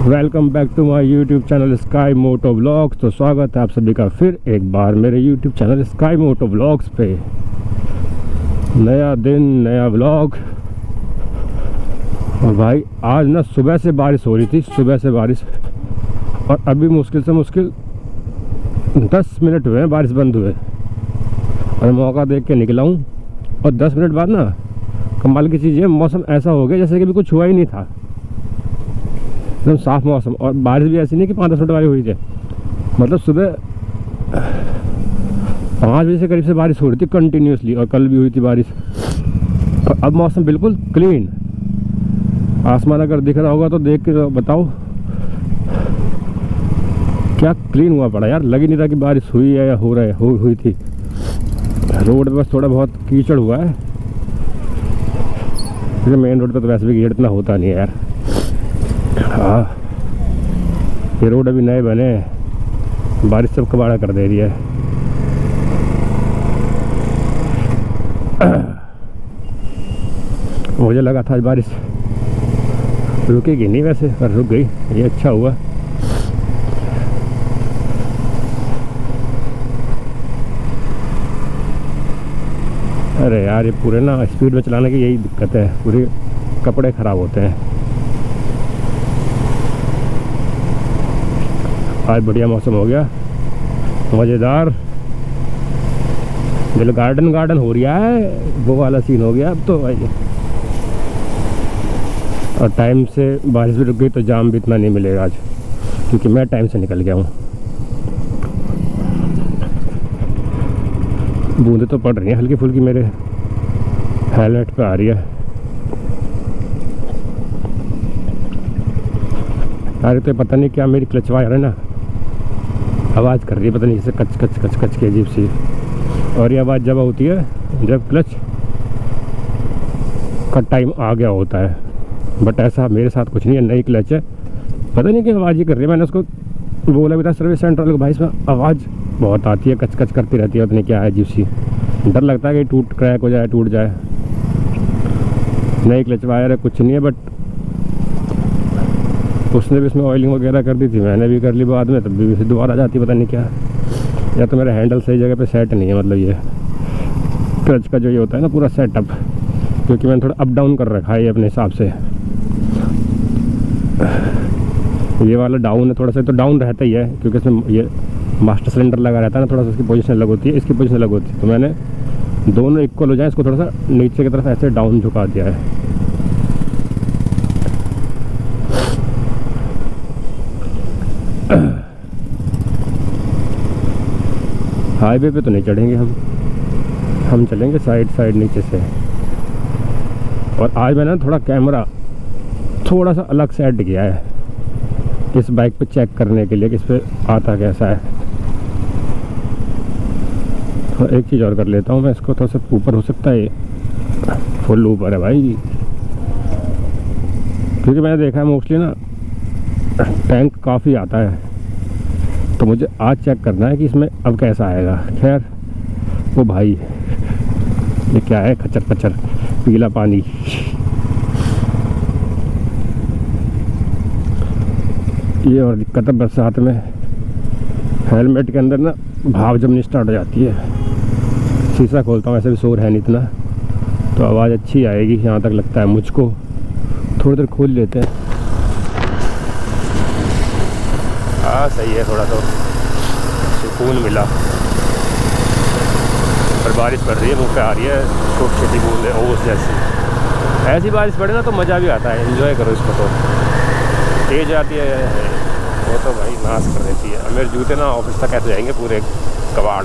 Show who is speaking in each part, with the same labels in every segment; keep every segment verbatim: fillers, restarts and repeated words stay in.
Speaker 1: Welcome back to my YouTube channel sky moto vlogs. तो स्वागत है आप सभी का फिर एक बार मेरे YouTube channel sky moto vlogs पे। नया दिन नया व्लॉग। और भाई आज ना सुबह से बारिश हो रही थी, सुबह से बारिश, और अभी मुश्किल से मुश्किल दस मिनट हुए हैं बारिश बंद हुए, और मौका देख के निकला हूँ। और दस मिनट बाद ना कमाल की चीज़ है, मौसम ऐसा हो गया जैसे कि अभी कुछ हुआ ही नहीं था, एकदम साफ मौसम। और बारिश भी ऐसी नहीं कि पाँच दस मिनट वाली हुई थी, मतलब सुबह पाँच बजे से करीब से बारिश हो रही थी कंटिन्यूसली, और कल भी हुई थी बारिश। और अब मौसम बिल्कुल क्लीन, आसमान अगर दिख रहा होगा तो देख के बताओ क्या क्लीन हुआ पड़ा यार। लग ही नहीं रहा कि बारिश हुई है या हो रहा है, हो हुई थी। रोड पे बस थोड़ा बहुत कीचड़ हुआ है, क्योंकि मेन रोड पे तो वैसे भी कीचड़ इतना होता नहीं है यार। हाँ, ये रोड अभी नए बने, बारिश सब कबाड़ा कर दे रही है। मुझे लगा था आज बारिश रुकेगी नहीं, वैसे पर रुक गई, ये अच्छा हुआ। अरे यार ये पूरे ना स्पीड में चलाने की यही दिक्कत है, पूरे कपड़े ख़राब होते हैं। आज बढ़िया मौसम हो गया, मज़ेदार, दिल गार्डन गार्डन हो रहा है, वो वाला सीन हो गया अब तो भाई। और टाइम से बारिश भी रुक गई तो जाम भी इतना नहीं मिलेगा आज, क्योंकि मैं टाइम से निकल गया हूँ। बूंदें तो पड़ रही हैं हल्की फुल्की, मेरे हेलमेट पे आ रही है। अरे तो पता नहीं क्या मेरी क्लच वायर है ना, आवाज़ कर रही है, पता नहीं जैसे कच कच कच कच की अजीब सी। और ये आवाज़ जब होती है जब क्लच का टाइम आ गया होता है, बट ऐसा मेरे साथ कुछ नहीं है। नई क्लच है, पता नहीं क्या आवाज़ ही कर रही है। मैंने उसको बोला भी था सर्विस सेंटर वाले को, भाई इसमें आवाज़ बहुत आती है, कच कच करती रहती है, पता नहीं क्या है अजीब सी। डर लगता है कि टूट क्रैक हो जाए, टूट जाए। नई क्लच वायर है, कुछ नहीं है, बट उसने भी इसमें ऑयलिंग वगैरह कर दी थी, मैंने भी कर ली बाद में, तब भी दोबारा आ जाती, पता नहीं क्या। या तो मेरा हैंडल सही जगह पे सेट नहीं है, मतलब ये क्लच का जो ये होता है ना पूरा सेटअप, क्योंकि मैंने थोड़ा अप डाउन कर रखा है ये अपने हिसाब से। ये वाला डाउन है थोड़ा सा, तो डाउन रहता ही है क्योंकि इसमें ये मास्टर सिलेंडर लगा रहता है ना, थोड़ा सा उसकी पोजीशन अलग होती है, इसकी पोजीशन अलग होती है। तो मैंने दोनों इक्वल हो जाए इसको थोड़ा सा नीचे की तरफ ऐसे डाउन झुका दिया है। हाईवे पे तो नहीं चढ़ेंगे हम हम चलेंगे साइड साइड नीचे से। और आज मैंने थोड़ा कैमरा थोड़ा सा अलग सेट किया है इस बाइक पे, चेक करने के लिए कि इस पे आता कैसा है। और एक चीज़ और कर लेता हूँ मैं, इसको थोड़ा सा ऊपर हो सकता है, फुल ऊपर है भाई, क्योंकि मैंने देखा है मोस्टली ना टैंक काफ़ी आता है, तो मुझे आज चेक करना है कि इसमें अब कैसा आएगा। खैर वो भाई ये क्या है, खच्चर खच्चर पीला पानी। ये और दिक्कत है बरसात में, हेलमेट के अंदर ना भाव जमनी स्टार्ट हो जाती है। शीशा खोलता हूँ, ऐसे भी शोर है नहीं इतना, तो आवाज़ अच्छी आएगी यहाँ तक लगता है मुझको। थोड़ी देर खोल लेते हैं। हाँ सही है, थोड़ा तो सुकून मिला। पर बारिश पड़ रही है, मुँह पे आ रही है छोटी छोटी बूंदें, ओस जैसी। ऐसी बारिश पड़े ना तो मज़ा भी आता है, एंजॉय करो इसको। तो तेज आती है वो तो भाई नाश कर देती है। और मेरे जूते ना ऑफिस तक ऐसे जाएंगे पूरे कबाड़।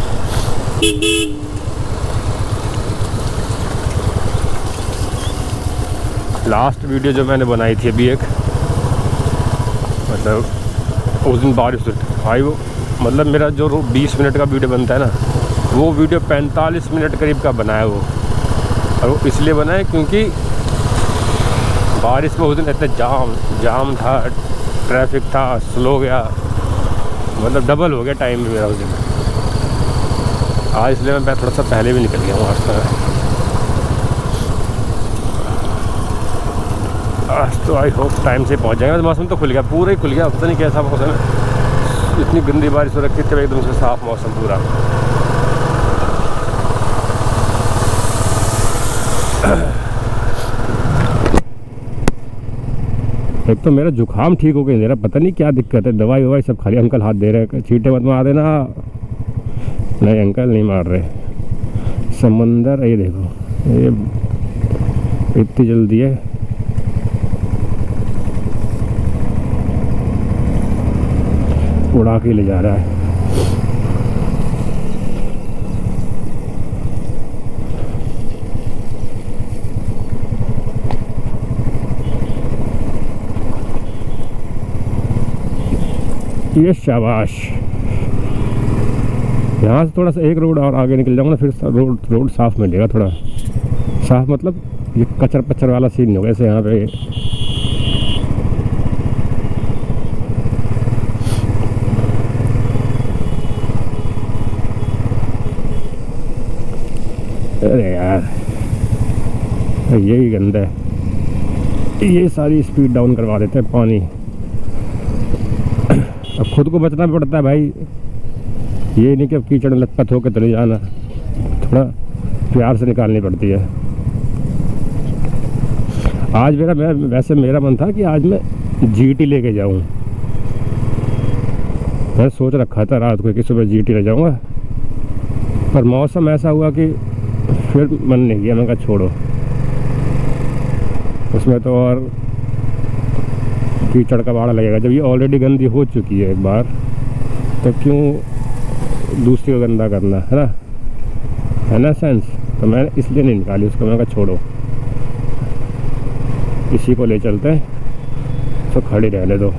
Speaker 1: लास्ट वीडियो जो मैंने बनाई थी अभी एक, मतलब उस दिन बारिश भाई, वो मतलब मेरा जो बीस मिनट का वीडियो बनता है ना, वो वीडियो पैंतालीस मिनट करीब का बना है वो। और वो इसलिए बना है क्योंकि बारिश में उस दिन इतने जाम जाम था, ट्रैफिक था, स्लो गया, मतलब डबल हो गया टाइम मेरा उस दिन। आज इसलिए मैं थोड़ा सा पहले भी निकल गया हूँ आज तक। आज तो आई होप टाइम से पहुंच जाएगा। मौसम तो खुल गया, पूरा ही खुल गया, पता नहीं कैसा मौसम है। इतनी गंदी बारिश हो रखी थी, एकदम से साफ मौसम पूरा। एक तो मेरा जुकाम ठीक हो गया, मेरा पता नहीं क्या दिक्कत है, दवाई ववाई सब खाली अंकल हाथ दे रहे हैं, चीटे मत मार देना। नहीं अंकल नहीं मार रहे। समंदर ये देखो, ये इतनी जल्दी है। उड़ा के ले जा रहा है। ये शाबाश। यहाँ से थोड़ा सा एक रोड और आगे निकल जाऊंगा ना, फिर रोड रोड साफ मिलेगा। थोड़ा साफ मतलब ये कचर पचर वाला सीन नहीं होगा ऐसे यहाँ पे। अरे यार यही गंदा है, ये सारी स्पीड डाउन करवा देते हैं पानी। अब खुद को बचना पड़ता है भाई, ये नहीं कि अब कीचड़ में लथपथ होकर चले जाना, थोड़ा प्यार से निकालनी पड़ती है। आज मेरा मैं वैसे मेरा मन था कि आज मैं जीटी लेके जाऊं। मैं सोच रखा था रात को कि सुबह जीटी ले जाऊंगा, पर मौसम ऐसा हुआ कि फिर मन नहीं किया। मैं कहा छोड़ो, उसमें तो और कीचड़ का बाड़ा लगेगा। जब ये ऑलरेडी गंदी हो चुकी है एक बार, तो क्यों दूसरी को गंदा करना, है ना, है ना सेंस। तो मैंने इसलिए नहीं निकाली उसको। मैं कहा छोड़ो, इसी को ले चलते हैं, तो खड़ी रहने दो।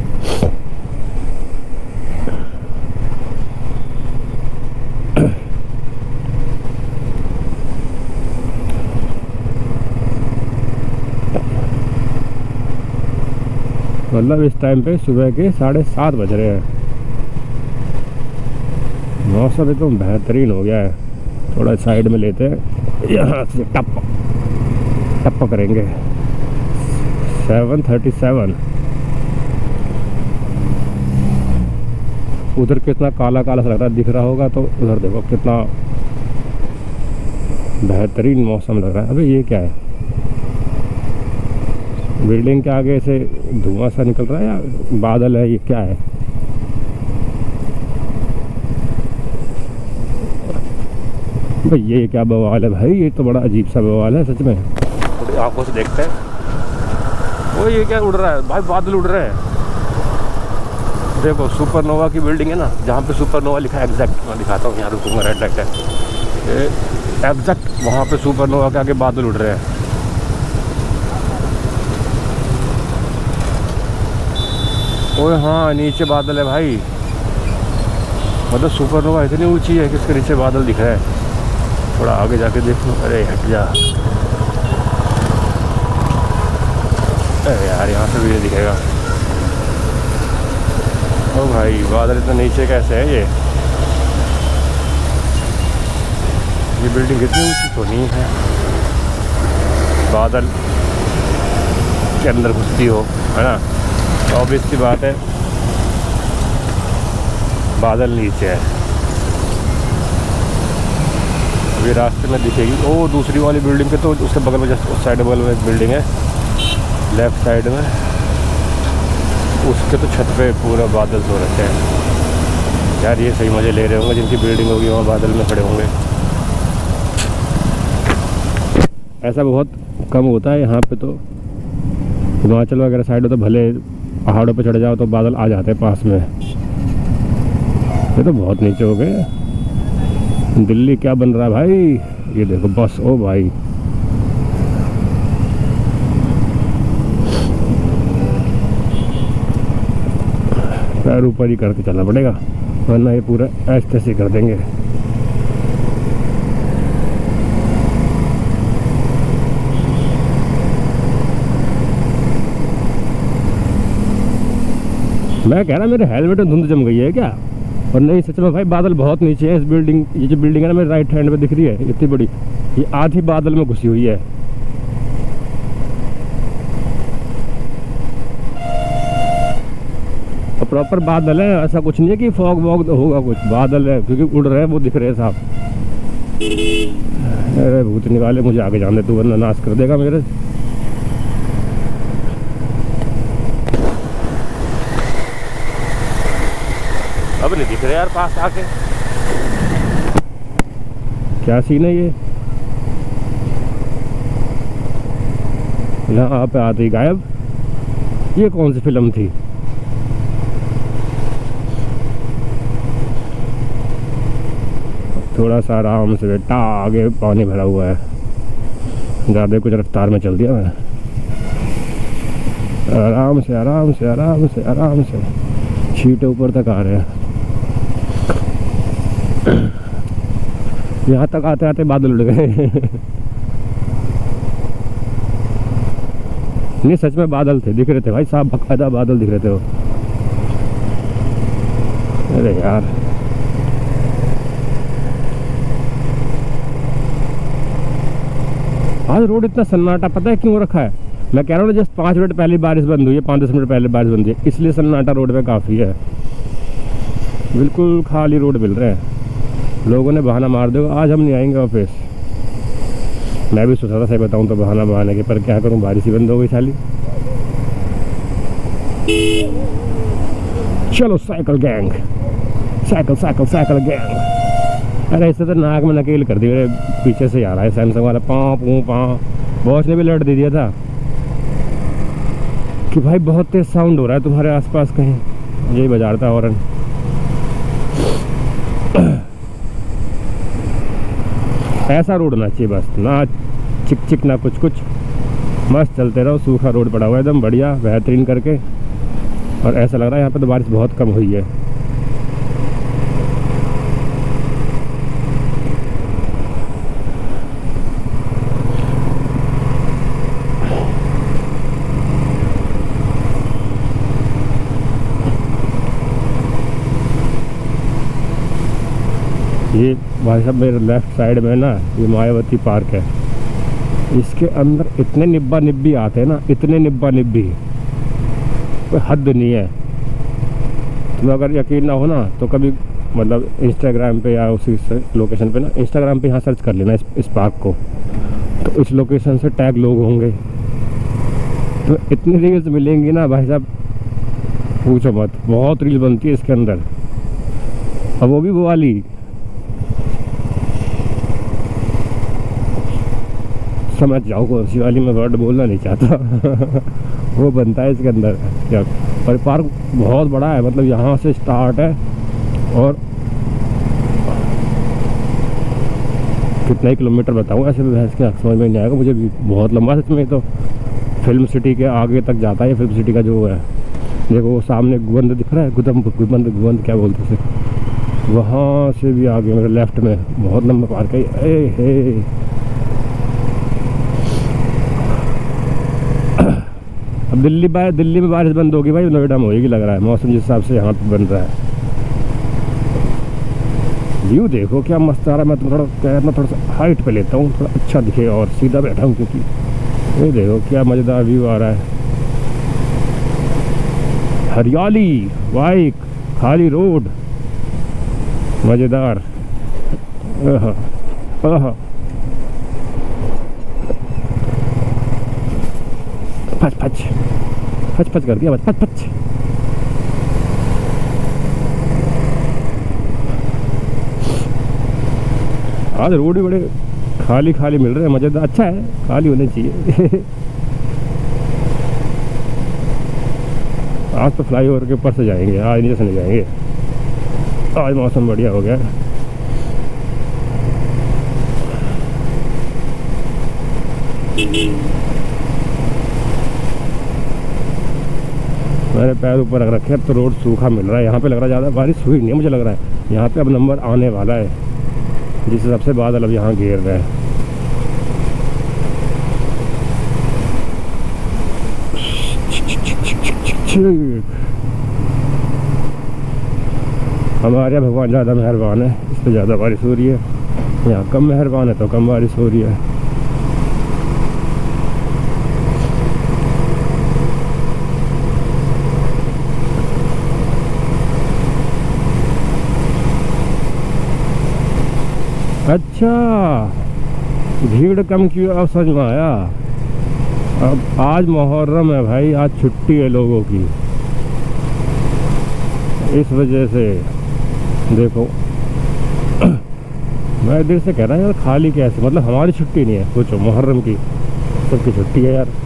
Speaker 1: मतलब इस टाइम पे सुबह के साढ़े सात बज रहे हैं। मौसम एकदम बेहतरीन हो गया है। थोड़ा साइड में लेते हैं, यहाँ से टप टप करेंगे। Seven thirty seven. उधर कितना काला काला सा लग रहा है, दिख रहा होगा तो उधर देखो कितना बेहतरीन मौसम लग रहा है। अबे ये क्या है, बिल्डिंग के आगे से धुआं सा निकल रहा है या बादल है, ये क्या है। भाई ये क्या बवाल है भाई, ये तो बड़ा अजीब सा बवाल है सच में। थोड़ी आंखों से देखते हैं। वो ये क्या उड़ रहा है भाई, बादल उड़ रहे हैं। देखो सुपरनोवा की बिल्डिंग है ना, जहाँ पे सुपरनोवा लिखा है एग्जैक्ट, मैं दिखाता हूँ यहाँ रुकूंगा, रेड लाइट है एग्जैक्ट, वहाँ पे सुपरनोवा के आगे बादल उड़ रहे हैं। ओए हाँ नीचे बादल है भाई, मतलब सुपरनोवा इतनी ऊंची है कि इसके नीचे बादल दिख रहा है। थोड़ा आगे जाके देख लो। अरे हट जा, अरे यार यहाँ से भी नहीं दिखेगा। ओ भाई बादल इतना नीचे कैसे है। ये ये बिल्डिंग इतनी ऊंची तो नहीं है, बादल के अंदर घुसती हो, है ना। ऑब्वियस सी बात है बादल नीचे है। अभी रास्ते में दिखेगी ओ दूसरी वाली बिल्डिंग के, तो उसके बगल में जस्ट उस साइड बगल में एक बिल्डिंग है लेफ्ट साइड में, उसके तो छत पे पूरा बादल हो रखे हैं। यार ये सही मज़े ले रहे होंगे, जिनकी बिल्डिंग होगी वहाँ बादल में खड़े होंगे। ऐसा बहुत कम होता है यहाँ पे, तो हिमाचल वगैरह साइड तो भले पहाड़ों पे चढ़ जाओ तो बादल आ जाते हैं पास में। ये तो बहुत नीचे हो गए। दिल्ली क्या बन रहा है भाई, ये देखो बस। ओ भाई पैर ऊपर ही करके चलना पड़ेगा, वरना ये पूरा ऐसे तैसे कर देंगे। मैं कह रहा मेरे हेलमेट में धुंध जम गई है क्या, और नहीं सच में भाई बादल बहुत नीचे है। इस बिल्डिंग, ये जो बिल्डिंग है ना मेरे राइट हैंड में दिख रही है इतनी बड़ी, ये आधी बादल में घुसी हुई है। प्रॉपर बादल है, ऐसा कुछ नहीं है कि फॉग वॉग होगा, कुछ बादल है क्योंकि उड़ रहे हैं वो दिख रहे हैं साहब। अरे भूत निकाले, मुझे आगे जाने तू वरना नाश कर देगा मेरे। अब नहीं दिख रहे यार पास आके, क्या सीन है ये। यहाँ पे आते ही गायब। ये कौन सी फिल्म थी? थोड़ा सा आराम से बेटा, आगे पानी भरा हुआ है, ज़्यादा कुछ रफ्तार में चल दिया मैंने। आराम से आराम से आराम से आराम से छींटे ऊपर तक आ रहे हैं। यहाँ तक आते आते बादल उड़ गए। नहीं सच में बादल थे, दिख रहे थे भाई साहब, बकायदा बादल दिख रहे थे वो। अरे यार आज रोड इतना सन्नाटा पता है क्यों रखा है? मैं कह रहा हूँ जस्ट पाँच मिनट पहले बारिश बंद हुई है, पाँच दस मिनट पहले बारिश बंद हुई है, इसलिए सन्नाटा रोड पे काफ़ी है। बिल्कुल खाली रोड मिल रहे हैं, लोगों ने बहाना मार दो आज हम नहीं आएंगे ऑफिस। मैं भी सोचा था सही बताऊँ तो बहाना बहाने के, पर क्या करूँ बारिश ही बंद हो गई साली। चलो cycle gang, cycle cycle cycle gang. अरे इससे तो नाक में नकेल कर दी मेरे, पीछे से आ रहा है सैमसंग वाला पाँ पू पाँ। बॉस ने भी लट दे दिया था कि भाई बहुत तेज साउंड हो रहा है तुम्हारे आसपास कहीं, यही बजा रहा था हॉर्न। ऐसा रोड ना चाहिए बस, ना चिक चिक ना कुछ कुछ, मस्त चलते रहो। सूखा रोड पड़ा हुआ है एकदम बढ़िया बेहतरीन करके, और ऐसा लग रहा है यहाँ पे तो बारिश बहुत कम हुई है। ये भाई साहब मेरे लेफ्ट साइड में ना ये मायावती पार्क है, इसके अंदर इतने निब्बा निब्बी आते हैं ना, इतने निब्बा निब्बी कोई हद नहीं है। तुम्हें अगर यकीन ना हो ना तो कभी मतलब इंस्टाग्राम पे या उसी लोकेशन पे ना, इंस्टाग्राम पे यहाँ सर्च कर लेना इस, इस पार्क को, तो इस लोकेशन से टैग लोग होंगे तो इतनी रील्स मिलेंगी ना भाई साहब पूछो मत। बहुत रील बनती है इसके अंदर, और वो भी वो वाली समझ जाओ कौन सी वाली, मैं वर्ड बोलना नहीं चाहता। वो बनता है इसके अंदर क्या। और पार्क बहुत बड़ा है, मतलब यहाँ से स्टार्ट है और कितना ही किलोमीटर बताऊँ ऐसे भैंस के समझ में नहीं आएगा मुझे भी, बहुत लंबा सच में। तो फिल्म सिटी के आगे तक जाता है, फिल्म सिटी का जो है देखो वो सामने गुबंद दिख रहा है, गुदम गुबंद गुबंद क्या बोलते थे, वहाँ से भी आगे मेरे लेफ्ट में बहुत लंबा पार्क है। ए हे अब दिल्ली बाय दिल्ली में बारिश बंद होगी भाई, नोएडा में होगी लग रहा है, मौसम जिस हिसाब से यहाँ पे बन रहा है। व्यू देखो क्या मस्त आ रहा है। मैं तो थोड़ा कह रहा थोड़ा सा हाइट पे लेता हूँ, थोड़ा अच्छा दिखे और सीधा बैठा हूँ, क्योंकि ये देखो क्या मज़ेदार व्यू आ रहा है। हरियाली, बाइक, खाली रोड, मज़ेदार। आहा आहा फच फच फच फच कर दिया बस, फच फच। आज रोड भी बड़े खाली खाली मिल रहे हैं, मज़ेदार। अच्छा है, खाली होने चाहिए। आज तो फ्लाईओवर के ऊपर से जाएंगे, आज नीचे से नहीं जाएंगे। आज मौसम बढ़िया हो गया। मैंने पैर ऊपर रख रखे, अब तो रोड सूखा मिल रहा है। यहाँ पे लग रहा है ज़्यादा बारिश हुई नहीं है, मुझे लग रहा है यहाँ पे अब नंबर आने वाला है, जिस हिसाब से बादल अब यहाँ घेर रहे हैं। हमारे भगवान ज़्यादा मेहरबान है, इस पर ज़्यादा बारिश हो रही है। यहाँ कम मेहरबान है तो कम बारिश हो रही है। अच्छा, भीड़ कम की अब समझ में आया। अब आज मुहर्रम है भाई, आज छुट्टी है लोगों की, इस वजह से देखो। मैं देर से कह रहा हूँ यार, खाली कैसे, मतलब हमारी छुट्टी नहीं है, सोचो मुहर्रम की सबकी छुट्टी है यार।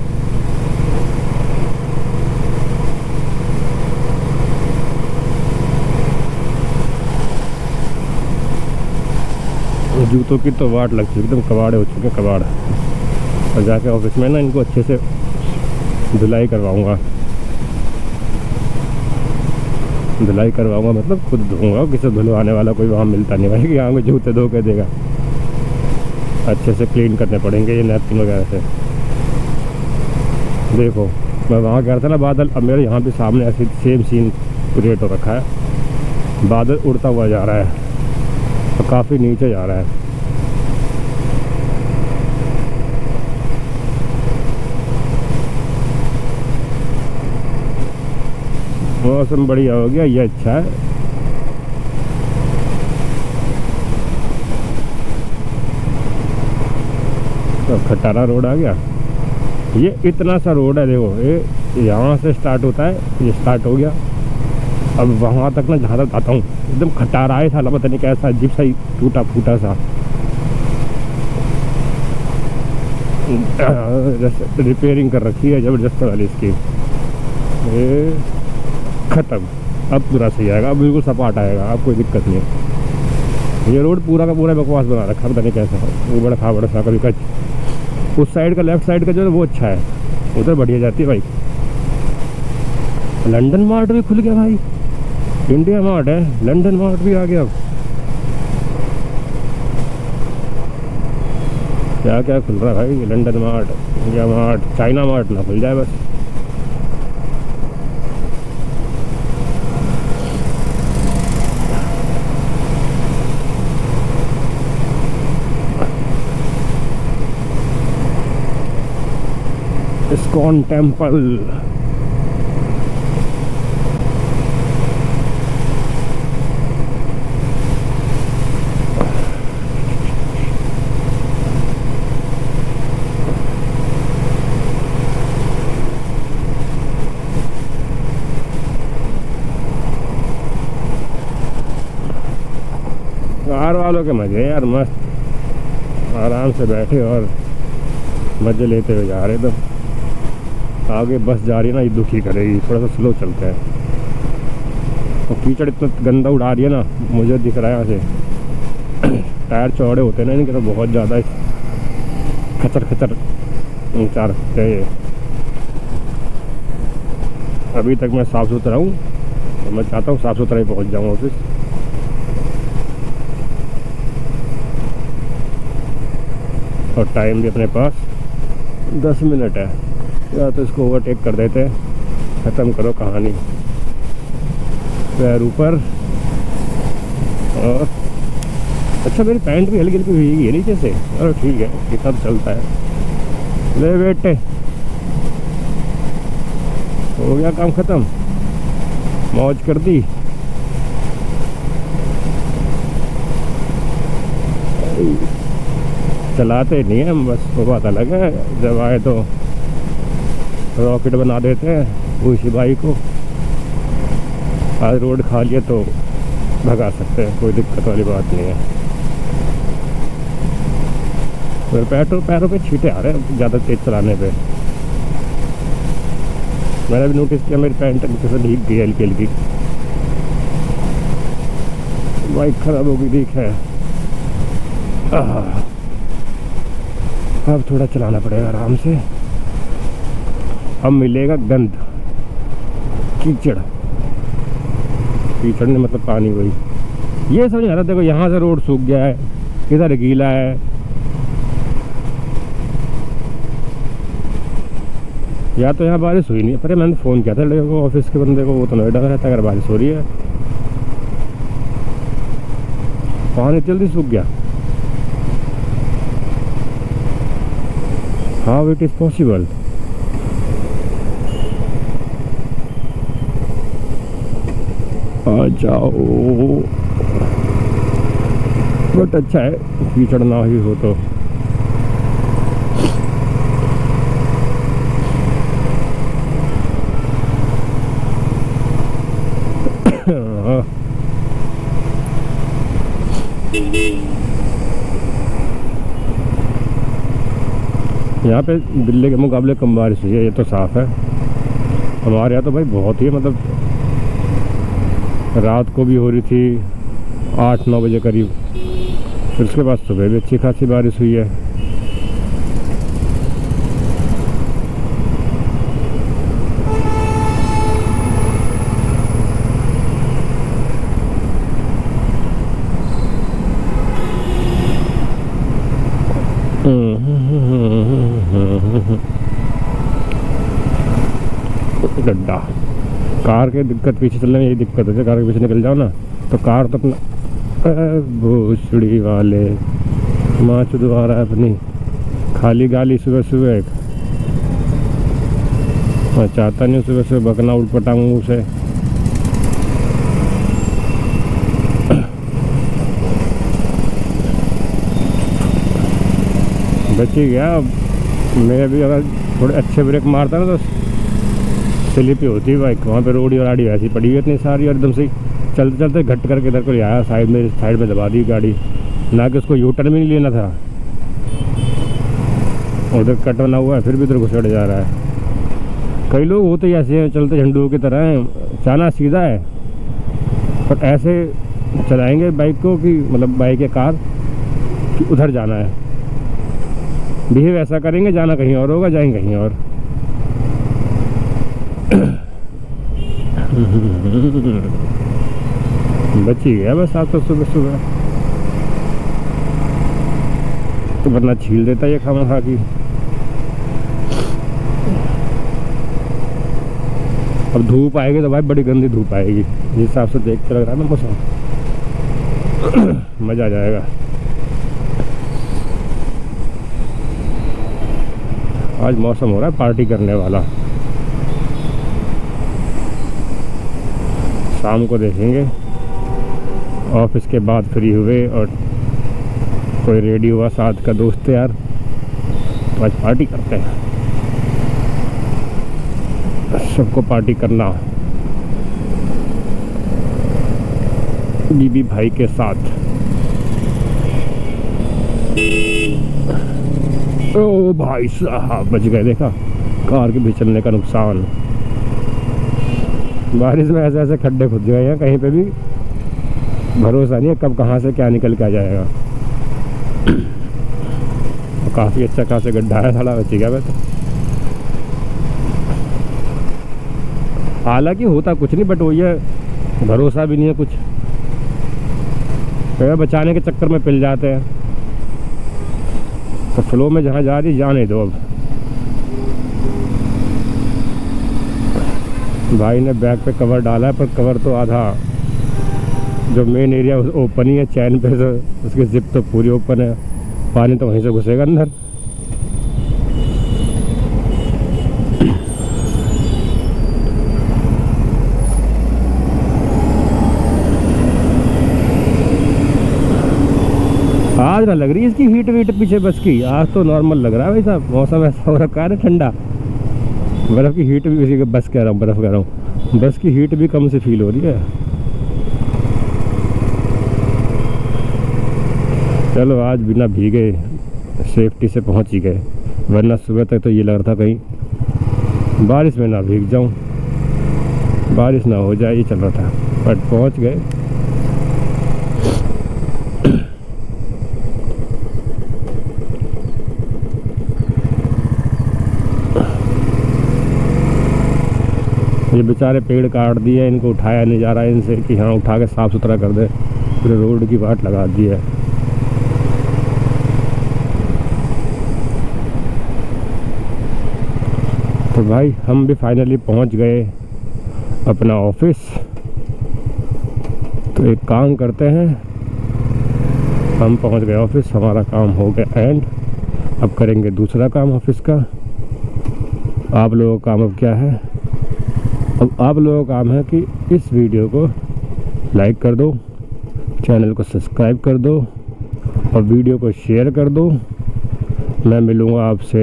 Speaker 1: जूतों की तो वाट लग चुकी, एकदम कबाड़े हो चुके कबाड़। और जाके ऑफिस में ना इनको अच्छे से धुलाई करवाऊंगा, धुलाई करवाऊंगा मतलब खुद धोऊंगा, किसी धुलवाने वाला कोई वहाँ मिलता नहीं भाई कि यहाँ को जूते धो के देगा। अच्छे से क्लीन करने पड़ेंगे ये नैपकिन वगैरह से। देखो मैं वहाँ कह रहा था ना बादल, अब मेरे यहाँ भी सामने ऐसी सेम सीन क्रिएट हो रखा है, बादल उड़ता हुआ जा रहा है और काफ़ी नीचे जा रहा है। मौसम बढ़िया हो गया, ये अच्छा है। तो खटारा रोड आ गया, ये इतना सा रोड है देखो, ये यहाँ से स्टार्ट होता है, ये स्टार्ट हो गया। अब वहाँ तक ना जहाँ तक आता हूँ एकदम खटारा है साला, पता नहीं कैसा अजीब सा ही टूटा फूटा सा। रिपेयरिंग कर रखी है ज़बरदस्त वाली इसकी। ये ख़त्म, अब पूरा सही आएगा, अब बिल्कुल सपाट आएगा, अब कोई दिक्कत नहीं है। ये रोड पूरा का पूरा बकवास बना रखा है, पता नहीं कैसा है, वो बड़ा खा बड़ा सा कभी कच। उस साइड का लेफ्ट साइड का जो है वो अच्छा है, उधर बढ़िया जाती है भाई। लंदन मार्ट भी खुल गया भाई, इंडिया मार्ट है, लंदन मार्ट भी आ गया। अब क्या क्या खुल रहा है भाई, London mart, India mart, China mart ना खुल जाए बस। इस्कॉन टेम्पल, कार वालों के मजे यार, मस्त आराम से बैठे और मजे लेते हुए जा रहे। तो आगे बस जा रही है ना, ये दुखी करेगी, थोड़ा सा स्लो चलते हैं। और कीचड़ इतना गंदा उड़ा रही है ना, मुझे दिख रहा है यहाँ से। टायर चौड़े होते हैं ना इनके, तो बहुत ज़्यादा खचर खचर ऊँचा रखते हैं ये। अभी तक मैं साफ़ सुथरा हूँ, तो मैं चाहता हूँ साफ़ सुथरा ही पहुँच जाऊँ ऑफिस। और टाइम भी अपने पास दस मिनट है, या तो इसको ओवरटेक कर देते हैं, ख़त्म करो कहानी। पैर ऊपर, और अच्छा मेरी पैंट भी हल्की हल्की भीगी है नीचे से, अरे ठीक है ये सब चलता है। ले बेटे, हो गया काम ख़त्म, मौज कर दी। चलाते नहीं हैं हम, बस वो बात अलग है, जब आए तो रॉकेट बना देते हैं उसी बाइक को। आज रोड खाली है तो भगा सकते हैं, कोई दिक्कत वाली बात नहीं है। फिर पैरों पैरों पे छींटे आ रहे हैं ज़्यादा तेज़ चलाने पे। मैंने भी नोटिस किया मेरी पैंट नीचे से भीग गई हल्की हल्की, बाइक खराब हो गई, ठीक है। अब थोड़ा चलाना पड़ेगा आराम से। अब मिलेगा गंद, कीचड़, कीचड़ ने मतलब पानी, वही ये समझ आ रहा। देखो यहाँ से रोड सूख गया है, इधर गीला है, या तो यहाँ बारिश हुई नहीं। पर मैंने फ़ोन किया था लड़के को, ऑफिस के बंदे को, वो तो नोएडा में रहता है, अगर बारिश हो रही है। पानी जल्दी सूख गया, हाउ इट इज़ पॉसिबल। आ जाओ बट अच्छा है कीचड़ ना ही हो तो। यहाँ पे दिल्ली के मुकाबले कम बारिश हुई है, ये तो साफ़ है। हमारे यहाँ तो भाई बहुत ही मतलब रात को भी हो रही थी आठ नौ बजे करीब, फिर उसके बाद सुबह भी अच्छी खासी बारिश हुई है। गड्ढा, कार के दिक्कत पीछे चलने में यही दिक्कत होती है, कार के पीछे निकल जाओ ना तो कार तो अपना भोसड़ी वाले माँ चुदवा रहा है अपनी खाली गाली सुबह सुबह। मैं चाहता नहीं सुबह सुबह बकना उठ पटाऊँ उसे। बच ही गया। मैं भी अगर थोड़े अच्छे ब्रेक मारता ना तो स्लिप ही होती बाइक। वहाँ पे रोड और आड़ी वैसी पड़ी हुई इतनी सारी, और एकदम से चलते चलते घट करके इधर को ले आया, साइड में साइड में दबा दी गाड़ी, ना कि उसको यू टर्न भी नहीं लेना था। उधर कट बना हुआ है फिर भी इधर घुसड़ जा रहा है। कई लोग होते ही ऐसे हैं चलते झंडू की तरह हैं, जाना सीधा है पर ऐसे चलाएंगे बाइक को कि मतलब बाइक या कार कि उधर जाना है, बिहेव ऐसा करेंगे जाना कहीं और होगा, जाएंगे कहीं और। बच ही गया बस आप तो सुबह सुबह, तो वरना छील देता ये खामा खा की। अब धूप आएगी तो भाई बड़ी गंदी धूप आएगी, जिस हिसाब से देख के लग रहा है ना मौसम मज़ा आ जाएगा। आज मौसम हो रहा है पार्टी करने वाला। शाम को देखेंगे ऑफिस के बाद फ्री हुए और कोई रेडी हुआ साथ का दोस्त यार, तो आज पार्टी करते हैं। सबको पार्टी करना बीबी भाई के साथ। ओ भाई साहब बच गए, देखा कार के भी चलने का नुकसान। बारिश में ऐसे ऐसे खड्डे खुद गए हैं, कहीं पे भी भरोसा नहीं है कब कहाँ से क्या निकल के आ जाएगा। तो काफ़ी अच्छा खासा गड्ढा है, साला बच गया वैसे। हालांकि होता कुछ नहीं बट वो ये भरोसा भी नहीं है कुछ, तो बचाने के चक्कर में पिल जाते हैं। तो फ्लो में जहाँ जा रही जाने दो। अब भाई ने बैग पे कवर डाला है पर कवर तो आधा, जो मेन एरिया ओपन ही है चैन पे, तो उसकी जिप तो पूरी ओपन है, पानी तो वहीं से घुसेगा अंदर। आज ना लग रही है इसकी हीट वीट पीछे बस की, आज तो नॉर्मल लग रहा है भाई साहब। मौसम ऐसा हो रखा है ठंडा, बर्फ़ की हीट भी, इसी के बस कह रहा हूँ बर्फ़ कह रहा हूँ बस की हीट भी कम से फील हो रही है। चलो आज बिना भीगे सेफ्टी से पहुँच ही गए, वरना सुबह तक तो ये लग रहा था कहीं बारिश में ना भीग जाऊँ, बारिश ना हो जाए, ये चल रहा था। बट पहुँच गए। ये बेचारे पेड़ काट दिए, इनको उठाया नहीं जा रहा है इनसे कि हाँ उठा के साफ़ सुथरा कर दे, पूरे रोड की बाट लगा दी है। तो भाई हम भी फाइनली पहुंच गए अपना ऑफिस। तो एक काम करते हैं, हम पहुंच गए ऑफिस, हमारा काम हो गया एंड। अब करेंगे दूसरा काम ऑफिस का। आप लोगों का काम अब क्या है? अब आप लोगों का काम है कि इस वीडियो को लाइक कर दो, चैनल को सब्सक्राइब कर दो और वीडियो को शेयर कर दो। मैं मिलूँगा आपसे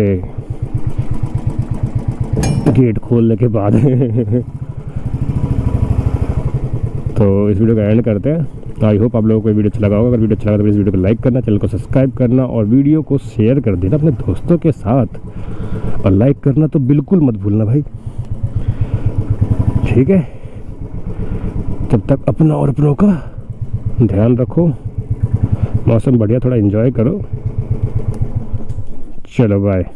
Speaker 1: गेट खोलने के बाद तो इस वीडियो का एंड करते हैं। तो आई होप आप लोगों को वीडियो अच्छा लगा होगा। अगर वीडियो अच्छा लगा तो इस वीडियो को लाइक करना, चैनल को सब्सक्राइब करना और वीडियो को शेयर कर देना अपने दोस्तों के साथ, और लाइक करना तो बिल्कुल मत भूलना भाई, ठीक है। तब तक अपना और अपनों का ध्यान रखो। मौसम बढ़िया, थोड़ा एंजॉय करो। चलो बाय।